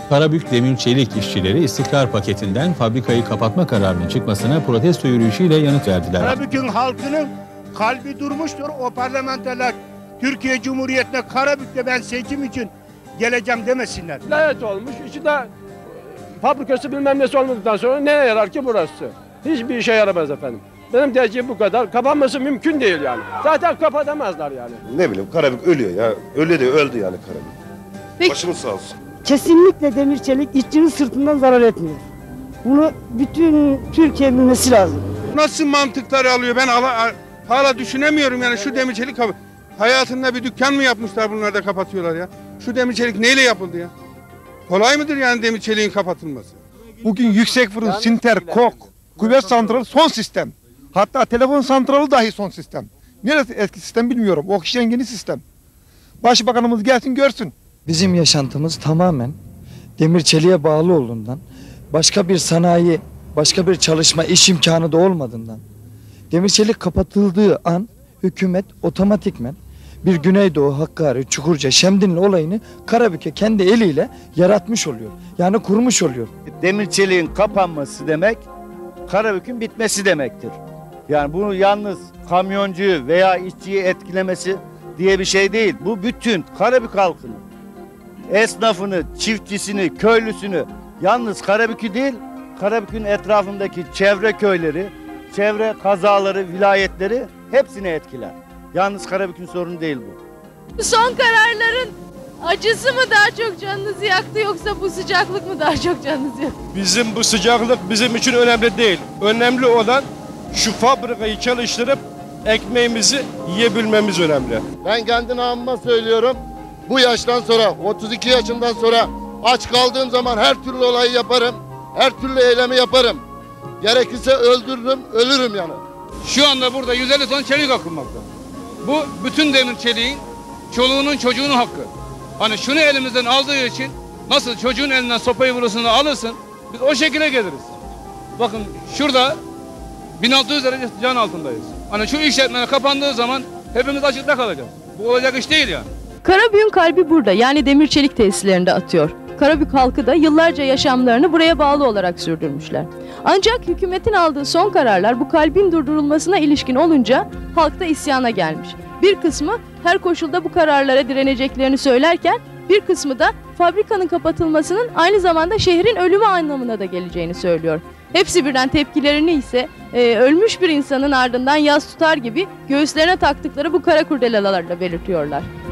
Karabük Demir Çelik işçileri istikrar paketinden fabrikayı kapatma kararının çıkmasına protesto yürüyüşüyle yanıt verdiler. Karabük'ün halkının kalbi durmuştur. O parlamenterler Türkiye Cumhuriyeti'ne Karabük'te ben seçim için geleceğim demesinler. Layet olmuş. İçi de fabrikası bilmem nesi olmadıktan sonra neye yarar ki burası? Hiçbir işe yaramaz efendim. Benim tercihim bu kadar. Kapanması mümkün değil yani. Zaten kapatamazlar yani. Ne bileyim Karabük ölüyor ya. Öyle de öldü yani Karabük. Peki. Başımız sağ olsun. Kesinlikle demir çelik işçinin sırtından zarar etmiyor. Bunu bütün Türkiye bilmesi lazım. Nasıl mantıkları alıyor ben hala düşünemiyorum yani şu demir çelik hayatında bir dükkan mı yapmışlar bunlar da kapatıyorlar ya. Şu demir çelik neyle yapıldı ya? Kolay mıdır yani demir çeliğin kapatılması? Bugün yüksek fırın, sinter, kok, kuvvet santralı son sistem. Hatta telefon santralı dahi son sistem. Neresi eski sistem bilmiyorum. O kişinin yeni sistem. Başbakanımız gelsin görsün. Bizim yaşantımız tamamen demir çeliğe bağlı olduğundan, başka bir sanayi, başka bir çalışma, iş imkanı da olmadığından, demir çelik kapatıldığı an hükümet otomatikmen bir Güneydoğu, Hakkari, Çukurca, Şemdinli olayını Karabük'e kendi eliyle yaratmış oluyor. Yani kurmuş oluyor. Demir çeliğin kapanması demek Karabük'ün bitmesi demektir. Yani bunu yalnız kamyoncuyu veya işçiyi etkilemesi diye bir şey değil. Bu bütün Karabük halkını, esnafını, çiftçisini, köylüsünü, yalnız Karabük'ü değil, Karabük'ün etrafındaki çevre köyleri, çevre kazaları, vilayetleri hepsini etkiler. Yalnız Karabük'ün sorunu değil bu. Son kararların acısı mı daha çok canınızı yaktı yoksa bu sıcaklık mı daha çok canınızı yaktı? Bizim bu sıcaklık bizim için önemli değil. Önemli olan şu fabrikayı çalıştırıp ekmeğimizi yiyebilmemiz önemli. Ben kendi namıma söylüyorum. Bu yaştan sonra, 32 yaşından sonra aç kaldığım zaman her türlü olayı yaparım. Her türlü eylemi yaparım. Gerekirse öldürürüm, ölürüm yani. Şu anda burada 150 ton çelik akılmakta. Bu bütün demir çeliğin çoluğunun çocuğunun hakkı. Hani şunu elimizden aldığı için nasıl çocuğun elinden sopayı vurursun alırsın biz o şekilde geliriz. Bakın şurada 1600 derece can altındayız. Hani şu işletmeler kapandığı zaman hepimiz açıkta kalacağız. Bu olacak iş değil yani. Karabük'ün kalbi burada, yani demir çelik tesislerinde atıyor. Karabük halkı da yıllarca yaşamlarını buraya bağlı olarak sürdürmüşler. Ancak hükümetin aldığı son kararlar bu kalbin durdurulmasına ilişkin olunca halk da isyana gelmiş. Bir kısmı her koşulda bu kararlara direneceklerini söylerken bir kısmı da fabrikanın kapatılmasının aynı zamanda şehrin ölümü anlamına da geleceğini söylüyor. Hepsi birden tepkilerini ise ölmüş bir insanın ardından yas tutar gibi göğüslerine taktıkları bu kara kurdelalarla belirtiyorlar.